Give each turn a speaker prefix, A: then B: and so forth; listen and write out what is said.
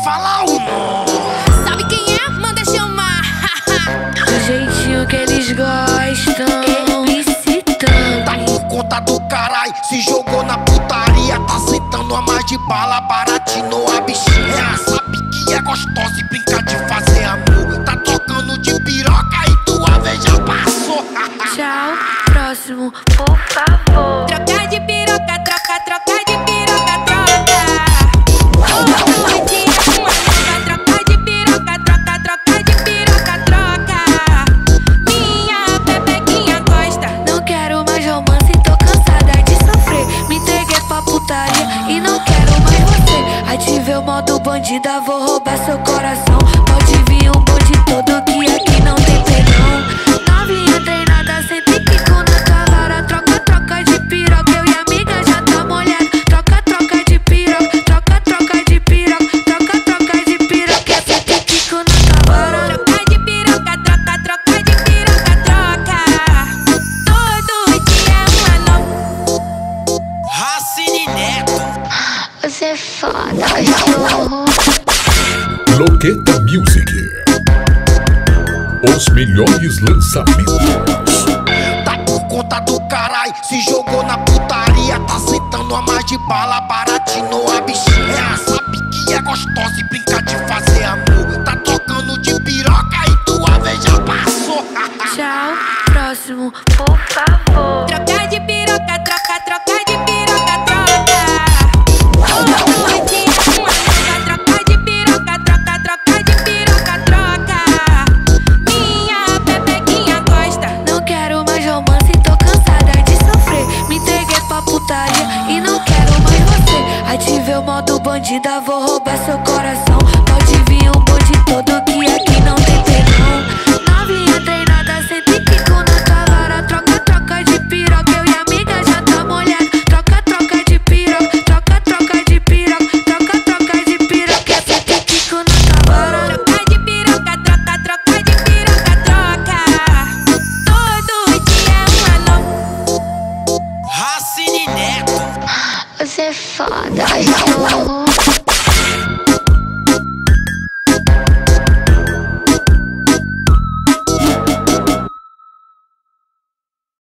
A: fala o nome.
B: Sabe quem é? Manda chamar.
C: Do jeitinho que eles gostam, explicitando.
A: Tá por conta do carai, se jogou na putaria. Tá sentando a mais de bala, baratinou a bichinha. Sabe que é gostosa e brinca de fazer amor. Tá tocando de piroca e tua vez já passou.
C: Tchau, próximo, por favor.
B: Troca de piroca, troca, troca de piroca, troca. Todo dia uma nova. Troca de piroca, troca, troca de piroca, troca. Minha bebequinha gosta.
C: Não quero mais romance, tô cansada de sofrer. Me entreguei pra putaria e não quero mais você. Ativei o modo bandida, vou roubar seu coração. Pode vir um bonde todo que aqui não tem perdão. Novinha treinada, sente quico na tua vara. Troca, troca de piroca, eu e a amiga já tá molhada. Troca, troca de piroca, troca, troca de piroca, troca, troca de piroca, sente quico na tua vara.
B: Troca de piroca, troca, troca de piroca, troca. Todo dia uma nova.
A: Racine Neto.
C: Você é foda, cachorro.
D: Loqueta Music. Os melhores lançamentos.
A: Tá por conta do carai, se jogou na putaria. Tá sentando a mais de bala, baratinou a bichinha. Sabe que é gostosa e brinca de fazer amor. Tá tocando de piroca e tua vez já passou.
C: Tchau, próximo, por favor.
B: Troca de piroca, troca, troca de piroca, troca. Todo dia uma nova. Troca de piroca, troca, troca de piroca, troca. Minha bebequinha gosta.
C: Não quero mais romance, tô cansada de sofrer. Me entreguei pra putaria e não quero mais você. Ativei o modo bandida, vou roubar seu coração. Pode vir um bonde todo que aqui não tem perdão. Novinha treinada, sente quico na tua vara. Troca, troca de piroca, eu e a amiga já tá molhada. Troca, troca de piroca, troca, troca de piroca, troca, troca de piroca, sente quico na tua vara.
B: Troca de piroca, troca, troca de piroca, troca. Todo dia uma nova.
A: Racine Neto.
C: Você é foda, cachorro.